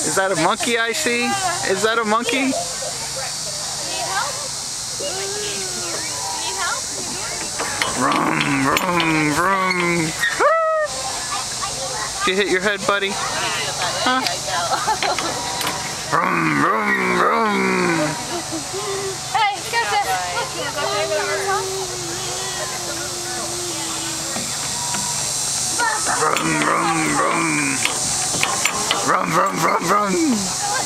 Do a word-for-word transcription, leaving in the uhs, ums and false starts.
Is that a monkey I see? Is that a monkey? Need help? Need help? Vroom, vroom, vroom. Did you hit your head, buddy? Huh? Vroom, vroom, vroom. Hey, catch it. Vroom, vroom, vroom. Vroom, vroom, vroom, vroom.